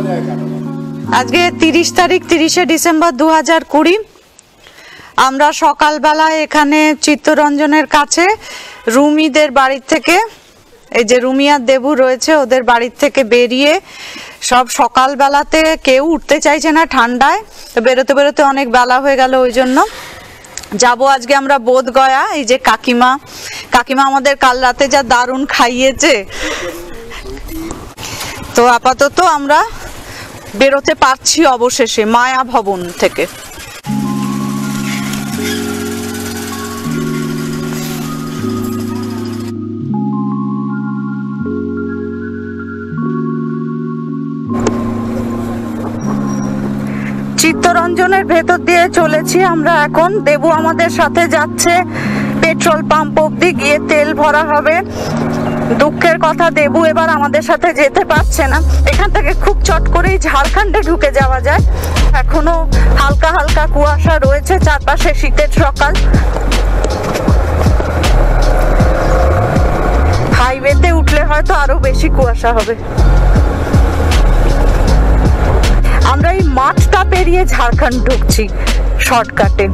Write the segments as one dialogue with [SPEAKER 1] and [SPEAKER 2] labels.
[SPEAKER 1] আজকে 30 তারিখ 30শে ডিসেম্বর 2020। আমরা সকালবেলায় এখানে চিত্তরঞ্জনের কাছে রুমিদের বাড়ি থেকে, এই যে রুমি আর দেবু রয়েছে, ওদের বাড়ি থেকে বেরিয়ে সব সকালবেলাতে কেউ উঠতে চাইছে না ঠান্ডায়, তো বেরোতে বেরোতে অনেক বেলা হয়ে গেল। ওই জন্য যাবো আজকে আমরা বোধগয়া। এই যে কাকিমা আমাদের কাল রাতে যা দারুণ খাইয়েছে, তো আপাতত আমরা বেরোতে পারছি অবশেষে মায়া ভবন থেকে। চিত্তরঞ্জনের ভেতর দিয়ে চলেছি আমরা এখন। দেবু আমাদের সাথে যাচ্ছে পেট্রোল পাম্প অব্দি, গিয়ে তেল ভরা হবে। দুঃখের কথা, দেবু এবার আমাদের সাথে যেতে পারছে না। এখান থেকে খুব চট করেই ঝাড়খণ্ডে ঢুকে যাওয়া যায়। এখনো হালকা হালকা কুয়াশা রয়েছে, চারপাশে শীতের সকাল। হাইওয়েতে উঠলে হয়তো আরো বেশি কুয়াশা হবে। আমরা এই মাঠটা পেরিয়ে ঝাড়খণ্ড ঢুকছি শর্টকাটে।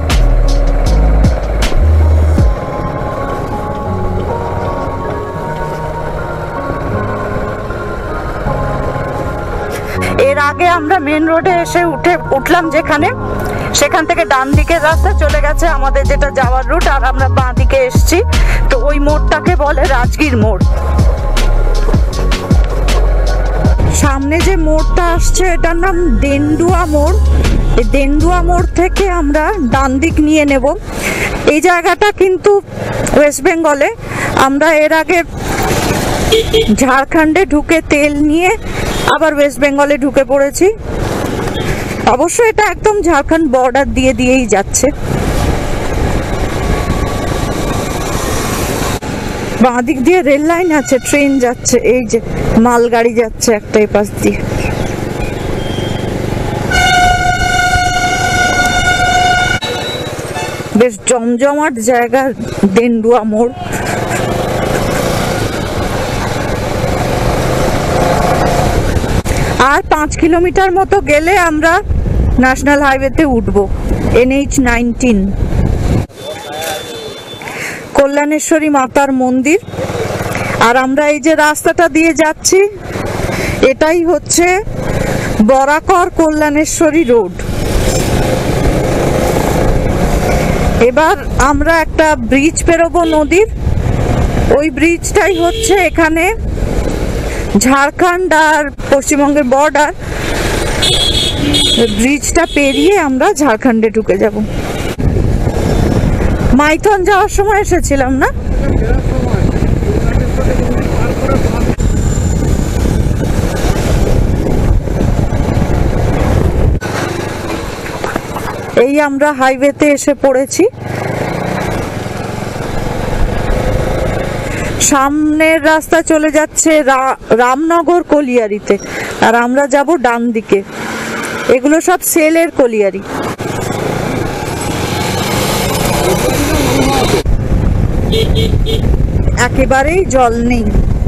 [SPEAKER 1] এর আগে আমরা মেন রোডে এসে উঠলাম যেখানে, সেখান থেকে ডান দিকের রাস্তা চলে গেছে আমাদের যেটা যাওয়ার রুট, আর আমরা বাঁ দিকে এসছি। তো ওই মোড়টাকে বলে রাজগীর মোড়। সামনে যে মোড়টা আসছে এটার নাম দেন্দুয়া মোড়। এই দেন্দুয়া মোড় থেকে আমরা ডান দিক নিয়ে নেব। এই জায়গাটা কিন্তু ওয়েস্ট বেঙ্গলে। আমরা এর আগে ঝাড়খণ্ডে ঢুকে তেল নিয়ে আবার ওয়েস্ট বেঙ্গলে ঢুকে পড়েছি। অবশ্য এটা একদম ঝাড়খণ্ড বর্ডার দিয়েই যাচ্ছে। বাঁ দিক দিয়ে রেল লাইন আছে, ট্রেন যাচ্ছে, এই যে মালগাড়ি যাচ্ছে একটা এই পাশ দিয়ে। বেশ জমজমাট জায়গা দেন্দুয়া মোড়। আর 5 কিলোমিটার মতো গেলে আমরা ন্যাশনাল হাইওয়েতে উঠবো, NH-19। কল্যাণেশ্বরী মাতার মন্দির। আর আমরা এই যে রাস্তাটা দিয়ে যাচ্ছি, এটাই হচ্ছে বরাকর কল্যাণেশ্বরী রোড। এবার আমরা একটা ব্রিজ পেরোবো নদীর। ওই ব্রিজটাই হচ্ছে এখানে ঝাড়খণ্ড আর পশ্চিমবঙ্গের বর্ডার। ব্রিজটা পেরিয়ে আমরা ঝাড়খণ্ডে ঢুকে যাব। মাইথন যাওয়ার সময় এসেছিলাম না? এই আমরা হাইওয়েতে এসে পড়েছি। সামনের রাস্তা চলে যাচ্ছে রামনগর কলিয়ারিতে, আর আমরা যাব ডান দিকে। এগুলো সব সেলের কলিয়ারি। একেবারেই জল নেই,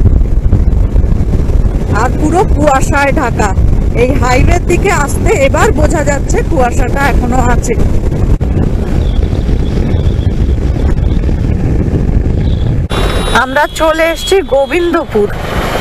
[SPEAKER 1] আর পুরো কুয়াশায় ঢাকা। এই হাইওয়ের দিকে আসতে এবার বোঝা যাচ্ছে কুয়াশাটা এখনো আছে। আমরা চলে এসেছি গোবিন্দপুর।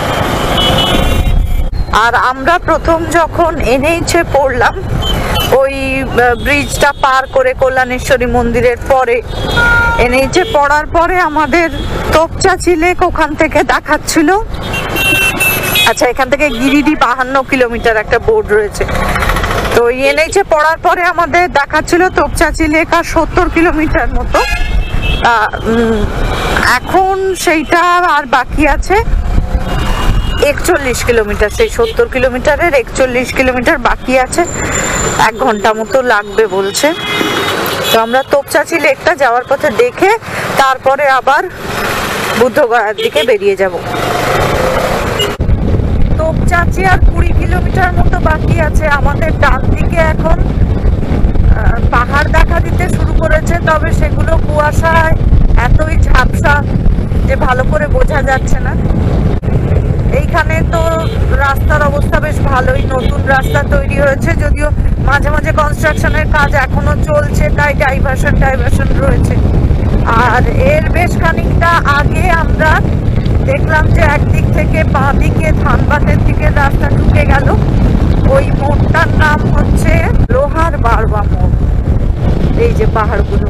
[SPEAKER 1] আর আমরা প্রথম যখন NH-এ পড়লাম, ওই ব্রিজটা পার করে কল্যাণেশ্বরী মন্দিরের পরে, NH-এ পড়ার পরে আমাদের তোপচাঁচি লেক ওখান থেকে দেখাচ্ছিল। আচ্ছা, এখান থেকে গিরিডি 52 কিলোমিটার একটা বোর্ড রয়েছে। তো NH-এ পড়ার পরে আমাদের দেখাচ্ছিল তোপচাঁচি লেক আর 70 কিলোমিটার মতো। এখন সেইটা আর বাকি আছে 41 কিলোমিটার। সেই 70 কিলোমিটারের 41 কিলোমিটার বাকি আছে। 1 ঘন্টা মতো লাগবে বলছে। তো আমরা তোপচাঁচি লেকটা যাওয়ার পথে দেখে তারপরে আবার বুদ্ধগয়ার দিকে বেরিয়ে যাব। তোপচাঁচি আর 20 কিলোমিটার মতো বাকি আছে। আমাদের ডান দিকে এখন পাহাড় দেখা দিতে শুরু করেছে, তবে সেগুলো কুয়াশায় এতই ঝাপসা যে ভালো করে বোঝা যাচ্ছে না। এইখানে তো রাস্তার অবস্থা বেশ ভালো। ভালোই নতুন রাস্তা তৈরি হয়েছে, যদিও মাঝে মাঝে কনস্ট্রাকশনের কাজ এখনো চলছে, তাই ডাইভারশন রয়েছে। আর এর বেশ খানিকটা আগে আমরা দেখলাম যে একদিক থেকে বাঁ দিকে ধানবাদের দিকে রাস্তা ঢুকে গেল। ওই মোড়টার নাম হচ্ছে লোহার বারবা মোড়। এই যে পাহাড়গুলো,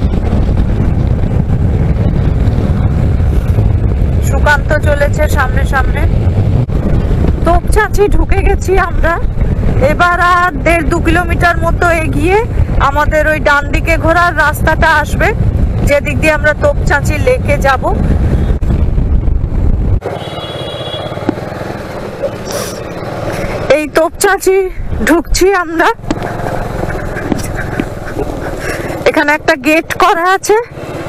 [SPEAKER 1] সুকান্ত চলেছে সামনে সামনে। তোপচাঁচি ঢুকে গেছি আমরা। এবার আর 1.5-2 কিলোমিটার মতো এগিয়ে আমাদের ওই ডান দিকে ঘোরার রাস্তাটা আসবে, যেদিক দিয়ে আমরা তোপচাঁচি লেকে যাব। এই তোপচাঁচি ঢুকছি আমরা। এখানে একটা গেট করা আছে।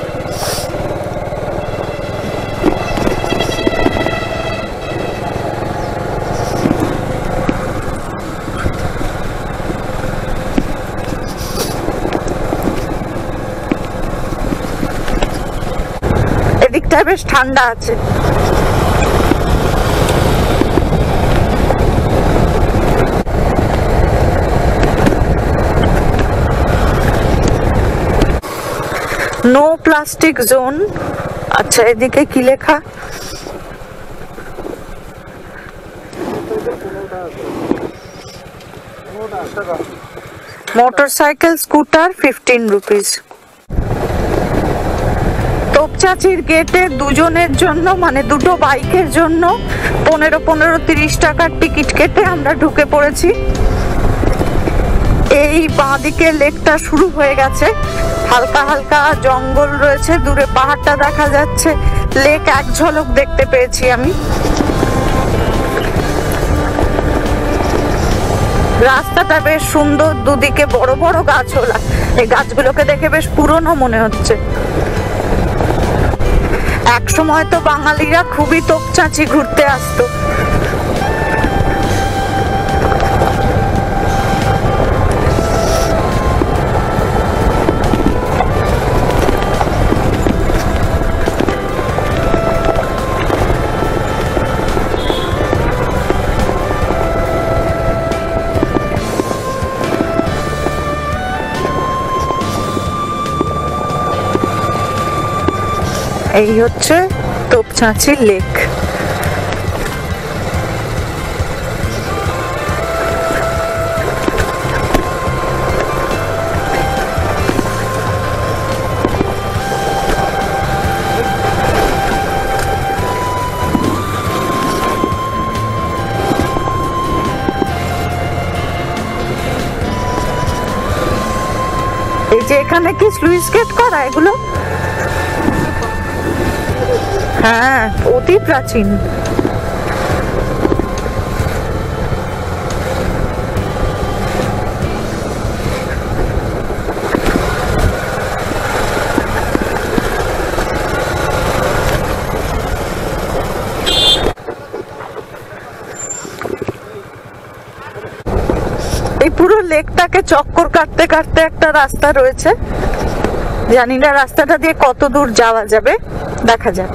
[SPEAKER 1] এদিকটা বেশ ঠান্ডা আছে। No plastic zone. আচ্ছা, এদিকে কি লেখা? Motorcycle scooter 15 rupees. তোপচাঁচির গেটে দুজনের জন্য, মানে দুটো বাইকের জন্য 15-30 টাকার টিকিট কেটে আমরা ঢুকে পড়েছি। এই বাঁদিকে লেকটা শুরু হয়ে গেছে, হালকা হালকা জঙ্গল রয়েছে, দূরে পাহাড়টা দেখা যাচ্ছে, লেক এক ঝলক দেখতে পেয়েছি আমি। রাস্তাটা বেশ সুন্দর, দুদিকে বড় বড় গাছওয়ালা। এই গাছগুলোকে দেখে বেশ পুরনো মনে হচ্ছে। এক সময় তো বাঙালিরা খুবই তোপচাঁচি ঘুরতে আসতো। এই হচ্ছে তোপচাঁচি লেক। এই যে এখানে কি স্লুইস গেট করা এগুলো? হ্যাঁ, অতি প্রাচীন। এই পুরো লেকটাকে চক্কর কাটতে কাটতে একটা রাস্তা রয়েছে। জানি না রাস্তাটা দিয়ে কত দূর যাওয়া যাবে, দেখা যাক।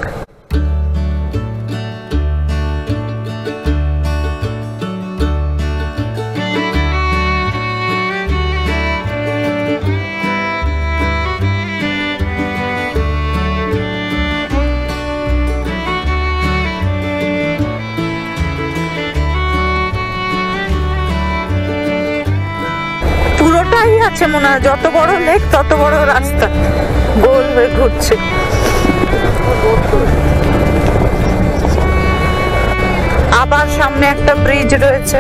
[SPEAKER 1] পুরোটাই আছে মনে হয়, যত বড় লেক তত বড় রাস্তা, গোল হয়ে ঘুরছে। আবার সামনে একটা ব্রিজ রয়েছে।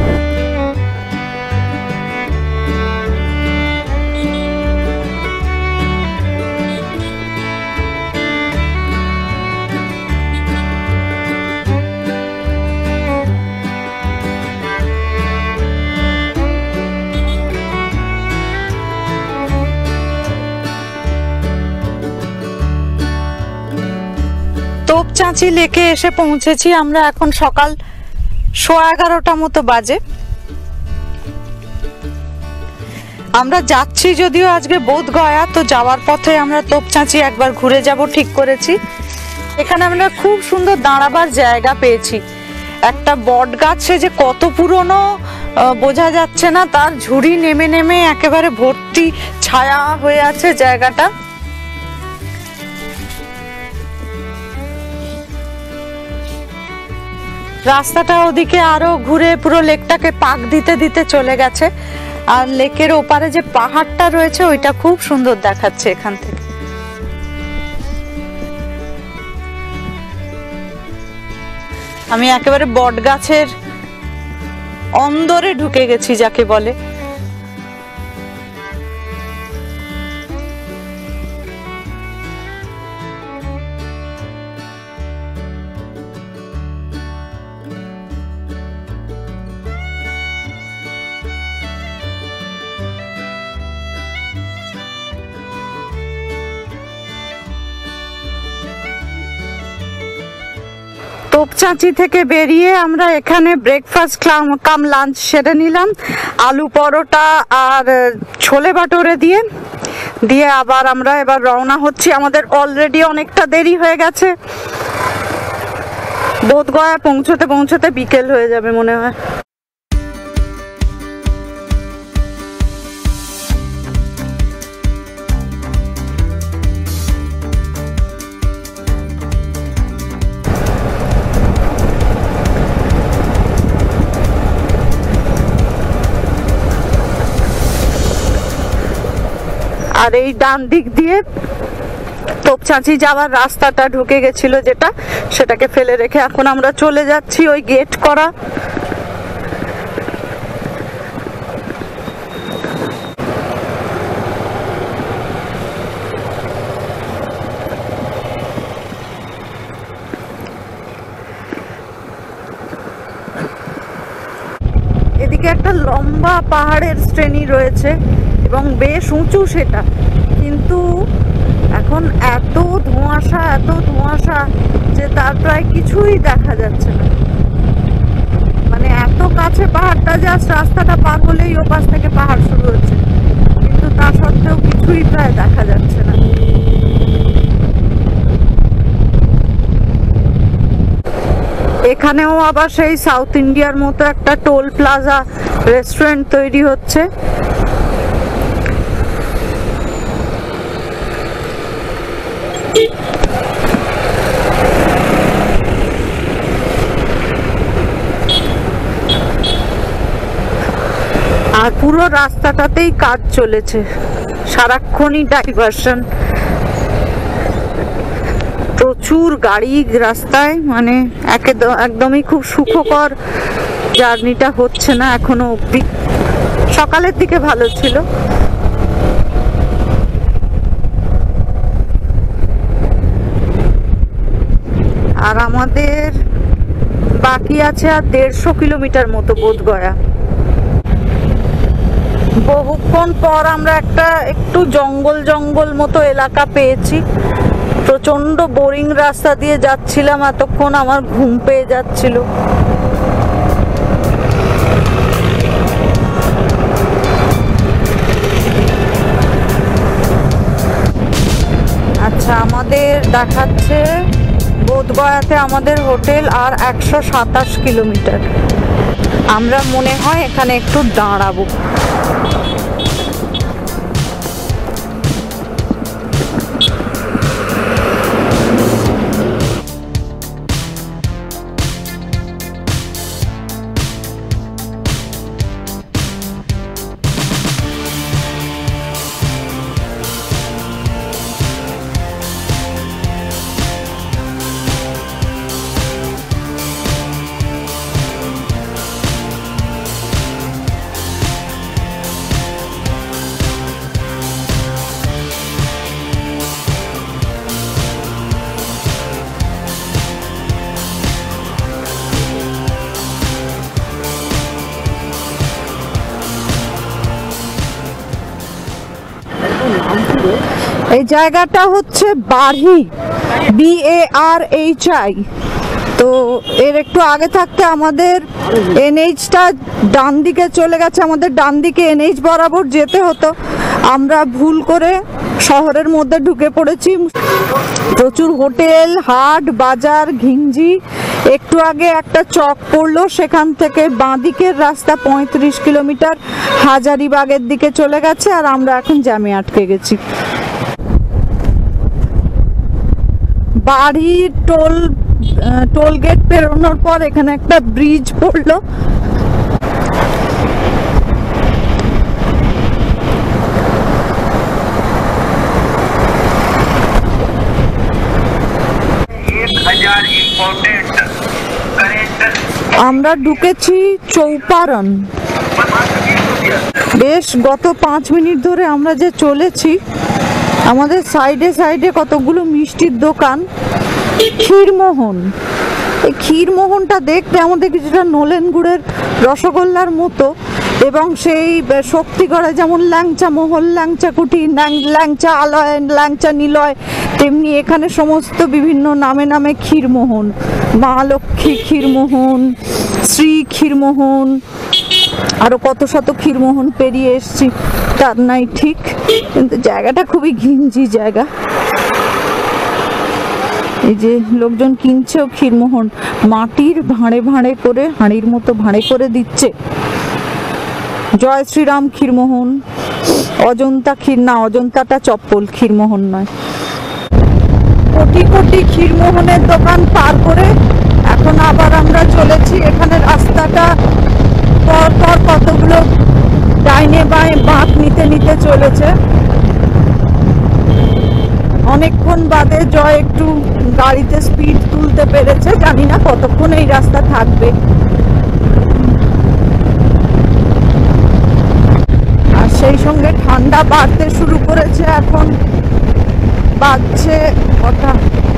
[SPEAKER 1] তোপচাঁচি লেকে এসে পৌঁছেছি আমরা। এখন সকাল 11:15 মতো বাজে। আমরা যাচ্ছি যদিও আজকে বোধগয়া, তো যাওয়ার পথে আমরা তোপচাঁচি একবার ঘুরে যাব ঠিক করেছি। এখানে আমরা খুব সুন্দর দাঁড়াবার জায়গা পেয়েছি। একটা বট গাছে যে কত পুরনো বোঝা যাচ্ছে না, তার ঝুড়ি নেমে নেমে একেবারে ভর্তি ছায়া হয়ে আছে জায়গাটা। রাস্তাটা ওদিকে আরো ঘুরে পুরো লেকটাকে পাক দিতে দিতে চলে গেছে, আর লেকের ওপারে যে পাহাড়টা রয়েছে ওইটা খুব সুন্দর দেখাচ্ছে এখান থেকে। আমি একেবারে বট গাছের অন্দরে ঢুকে গেছি যাকে বলে। তোপচাঁচি থেকে বেরিয়ে আমরা এখানে ব্রেকফাস্ট কাম লাঞ্চ সেরে নিলাম, আলু পরোটা আর ছোলে ভাটোরে দিয়ে আবার আমরা এবার রওনা হচ্ছি। আমাদের অলরেডি অনেকটা দেরি হয়ে গেছে, বোধগয়া পৌঁছতে পৌঁছতে বিকেল হয়ে যাবে মনে হয়। আর এই ডান দিক দিয়ে তোপচাঁচি যাওয়ার রাস্তাটা ঢুকে গেছিল যেটা, সেটাকে ফেলে রেখে এখন আমরা চলে যাচ্ছি ওই গেট করা। এদিকে একটা লম্বা পাহাড়ের শ্রেণী রয়েছে এবং বেশ উঁচু সেটা, কিন্তু এখন এত ধোঁয়াশা যে তার প্রায় কিছুই দেখা যাচ্ছে না। মানে এত কাছে পাহাড়টা, জাস্ট রাস্তাটা পার হলেই ও পাশ থেকে পাহাড় শুরু হচ্ছে, কিন্তু তা সত্ত্বেও কিছুই প্রায় দেখা যাচ্ছে না। এখানেও আবার সেই সাউথ ইন্ডিয়ার মতো একটা টোল প্লাজা রেস্টুরেন্ট তৈরি হচ্ছে। আর পুরো রাস্তাটাতেই কাজ চলেছে, সারাক্ষণই ডাইভারশন, প্রচুর গাড়ি রাস্তায়, মানে একদমই খুব সুখকর জার্নিটা হচ্ছে না এখনো অব্দি। সকালের দিকে ভালো ছিল। আর আমাদের বাকি আছে আর 150 কিলোমিটার মতো বোধগয়া। বহুক্ষণ পর আমরা একটা একটু জঙ্গল মতো এলাকা পেয়েছি। প্রচন্ড বোরিং রাস্তা দিয়ে যাচ্ছিলাম এতক্ষণ, আমার ঘুম পেয়ে যাচ্ছিল। আচ্ছা, আমাদের দেখাচ্ছে বোধগয়াতে আমাদের হোটেল আর 127 কিলোমিটার। আমরা মনে হয় এখানে একটু দাঁড়াবো। এই জায়গাটা হচ্ছে বারহি, BARHI। তো এর একটু আগে থাকতে আমাদের NH-টা ডান দিকে চলে গেছে, আমাদের ডান দিকে NH বরাবর যেতে হতো। আমরা ভুল করে শহরের মধ্যে ঢুকে পড়েছি। প্রচুর হোটেল, হাট, বাজার, ঘিঞ্জি। একটু আগে একটা চক পড়লো, সেখান থেকে বাঁদিকের রাস্তা 35 কিলোমিটার হাজারিবাগের দিকে চলে গেছে, আর আমরা এখন জ্যামে আটকে গেছি। বাড়ির টোল গেট পেরোনোর পর এখানে একটা ব্রিজ পড়লো। আমরা ঢুকেছি চৌপারন। বেশ গত 5 মিনিট ধরে আমরা যে চলেছি, আমাদের সাইডে সাইডে কতগুলো মিষ্টির দোকান। ক্ষীরমোহন, এই ক্ষীরমোহনটা দেখতে আমাদের কিছুটা নলেন গুড়ের রসগোল্লার মতো, এবং সেই শক্তিগড়ে যেমন ল্যাংচা মহল, ল্যাংচা কুটি, ল্যাংচা আলয়, ল্যাংচা নিলয়, তেমনি এখানে সমস্ত বিভিন্ন নামে নামে ক্ষীরমোহন। মা লক্ষ্মী ক্ষীরমোহন, শ্রী ক্ষীরমোহন, আরো কত শত ক্ষীরমোহন পেরিয়ে এসছি তার নাই ঠিক, কিন্তু জায়গাটা খুবই ঘিঞ্জি জায়গা। এই যে লোকজন কিনছেও ক্ষীরমোহন, মাটির ভাঁড়ে ভাঁড়ে করে, হাঁড়ির মতো ভাঁড়ে করে দিচ্ছে। জয় শ্রীরাম ক্ষীরমোহন, অজন্তা না, অজন্তাটা চপ্পল, ক্ষীরমোহন নয়। কোটি কোটি ক্ষীরমোহনের দোকান পার করে এখন আবার আমরা চলেছি। এখানে রাস্তাটা পর পর কতগুলো ডাইনে বাঁয়ে বাঁক নিতে নিতে চলেছে। অনেকক্ষণ বাদে জয় একটু গাড়িতে স্পিড তুলতে পেরেছে, জানি না কতক্ষণ এই রাস্তা থাকবে। আর সেই সঙ্গে ঠান্ডা বাড়তে শুরু করেছে। এখন বাজছে কটা,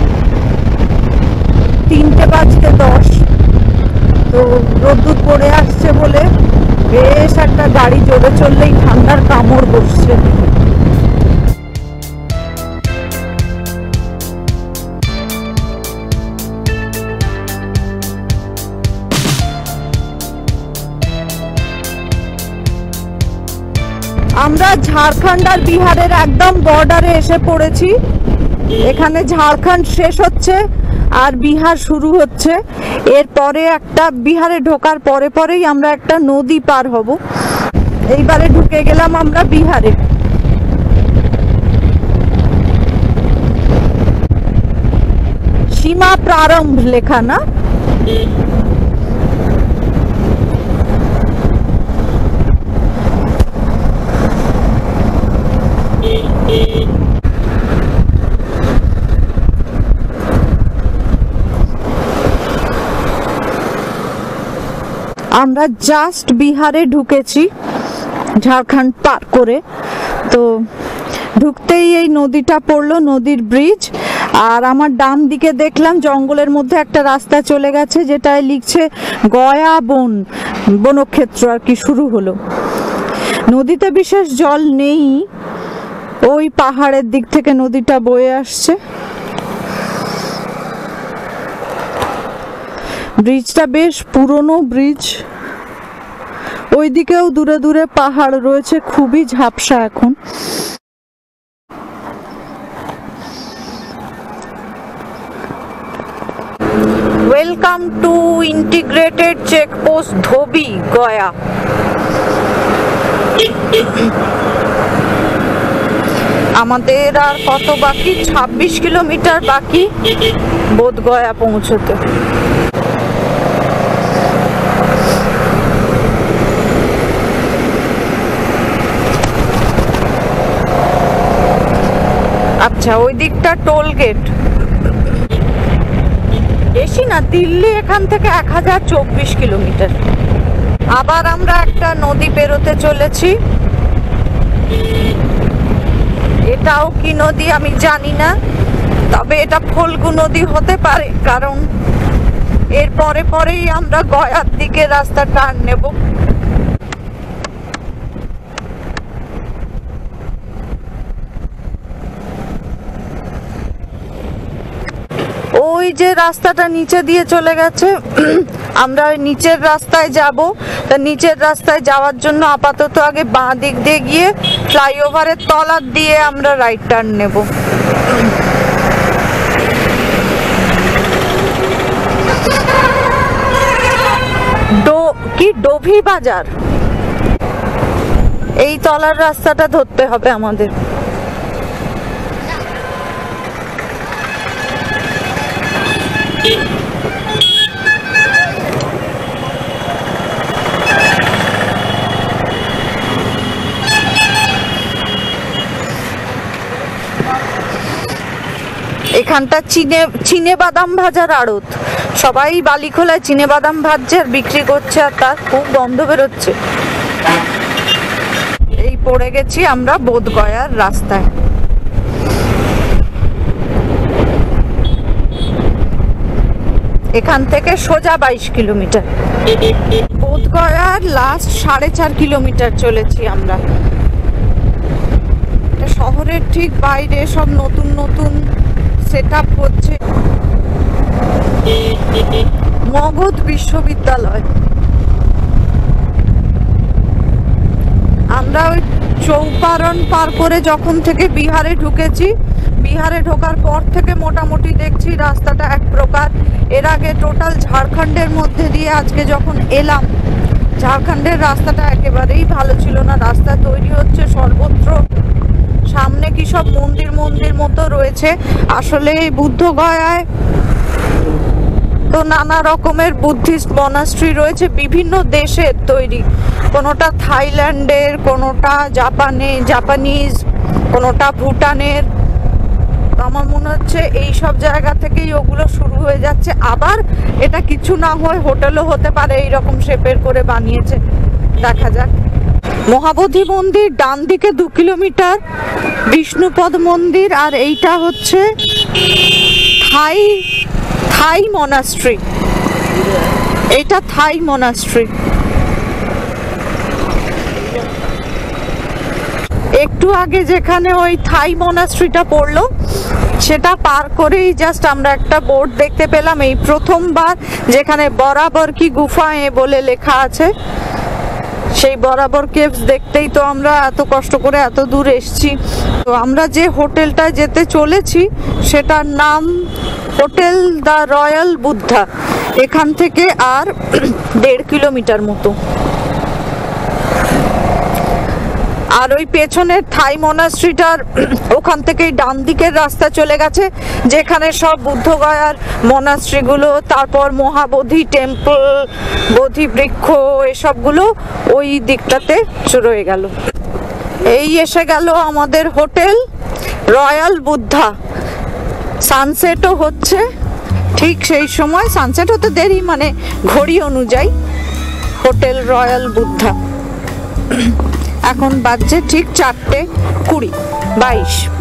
[SPEAKER 1] 3:10। তো রোদ্দুর পড়ে আসছে বলে বেশ একটা গাড়ি জোরে চললেই ঠান্ডার কামড় বসছে। আমরা ঝাড়খণ্ড আর বিহারের একদম বর্ডারে এসে পড়েছি। এখানে ঝাড়খণ্ড শেষ হচ্ছে আর বিহার শুরু হচ্ছে। এরপরে একটা বিহারে ঢোকার পরে পরেই আমরা একটা নদী পার হব। এইবারে ঢুকে গেলাম আমরা বিহারে। সীমা প্রারম্ভ লেখা না? আমরা জাস্ট বিহারে ঢুকেছি ঝাড়খণ্ড পার করে। তো ঢুকতেই এই নদীটা পড়লো, নদীর ব্রিজ। আর আমার ডান দিকে দেখলাম জঙ্গলের মধ্যে একটা রাস্তা চলে গেছে, যেটায় লিখছে গয়া বনক্ষেত্র আর কি শুরু হলো। নদীতে বিশেষ জল নেই, ওই পাহাড়ের দিক থেকে নদীটা বয়ে আসছে। ব্রিজটা বেশ পুরনো ব্রিজ। ওইদিকেও দূরে দূরে পাহাড় রয়েছে, খুবই ঝাপসা এখন। Welcome to integrated checkpost Dhobi, Gaya. আমাদের আর কত বাকি? 26 কিলোমিটার বাকি বোধগয়া পৌঁছতে। আচ্ছা, ওই দিকটা টোল গেট। বেশি না, দিল্লি এখান থেকে 1024 কিলোমিটার। আবার আমরা একটা নদী পেরোতে চলেছি। এটাও কি নদী আমি জানি না, তবে এটা ফল্গু নদী হতে পারে, কারণ এর পরে পরেই আমরা গয়ার দিকে রাস্তা টার্ন নেব। ওই যে রাস্তাটা নিচে দিয়ে চলে গেছে, আমরা ওই নিচের রাস্তায় যাব। তা নিচের রাস্তায় যাওয়ার জন্য আপাতত আগে বাঁ দিক দিয়ে গিয়ে ফ্লাইওভারের তলার দিয়ে আমরা রাইট টার্ন নেব। ডোভি বাজার, এই তলার রাস্তাটা ধরতে হবে আমাদের। এখানটা চিনে বাদাম ভাজার আড়ত, সবাই বালিখোলায় চিনে বাদাম ভাজছে আর বিক্রি করছে, আর তার খুব গন্ধ বেরোচ্ছে। এই পড়ে গেছি আমরা বোধগয়ার রাস্তায়। এখান থেকে সোজা 22 কিলোমিটার। বোধগয়ার লাস্ট 4.5 কিলোমিটার চলেছি আমরা। শহরের ঠিক বাইরে সব নতুন নতুন সেট আপ হচ্ছে। মগধ বিশ্ববিদ্যালয়। আমরা ওই চৌপারণ পার করে যখন থেকে বিহারে ঢুকেছি, বিহারে ঢোকার পর থেকে মোটামুটি দেখছি রাস্তাটা এক প্রকার। এর আগে টোটাল ঝাড়খণ্ডের মধ্যে দিয়ে আজকে যখন এলাম, ঝাড়খণ্ডের রাস্তাটা একেবারেই ভালো ছিল না। রাস্তা তৈরি হচ্ছে সর্বত্র, সামনে কি সব মন্দির মন্দির মতো রয়েছে। আসলে এই বুদ্ধগয়ায় তো নানা রকমের বুদ্ধিস্ট মনাস্ট্রি রয়েছে, বিভিন্ন দেশের তৈরি। কোনোটা থাইল্যান্ডের, কোনোটা জাপানিজ, কোনোটা ভুটানের। আমার মনে হচ্ছে এই সব জায়গা থেকেই ওগুলো শুরু হয়ে যাচ্ছে। আবার এটা কিছু না হয় হোটেলও হতে পারে, এইরকম শেপের করে বানিয়েছে, দেখা যাক। মহাবোধি মন্দির ডান দিকে 2 কিলোমিটার, বিষ্ণুপদ মন্দির, আর এইটা হচ্ছে থাই মনাস্ট্রি। এইটা থাই মনাস্ট্রি। একটু আগে যেখানে ওই থাই মনাস্ট্রিটা পড়লো, সেটা পার করেই জাস্ট আমরা একটা বোর্ড দেখতে পেলাম, এই প্রথমবার, যেখানে বরাবর কি গুফায়ে বলে লেখা আছে। সেই বরাবর কেভস দেখতেই তো আমরা এত কষ্ট করে এত দূর এসেছি। তো আমরা যে হোটেলটায় যেতে চলেছি সেটার নাম হোটেল দ্য রয়্যাল বুদ্ধা। এখান থেকে আর 1.5 কিলোমিটার মতো। আর ওই পেছনের থাই মনাস্ট্রিটার ওখান থেকেই ডান দিকের রাস্তা চলে গেছে, যেখানে সব বুদ্ধগয়ার মনাস্ট্রিগুলো, তারপর মহাবোধি টেম্পল, বোধি বৃক্ষ, এসবগুলো ওই দিকটাতে রয়ে গেল। এই এসে গেল আমাদের হোটেল রয়্যাল বুদ্ধা। সানসেটও হচ্ছে ঠিক সেই সময়, সানসেট হতে দেরি মানে ঘড়ি অনুযায়ী। Hotel royal Buddha. এখন বাজছে ঠিক 4:20, 22।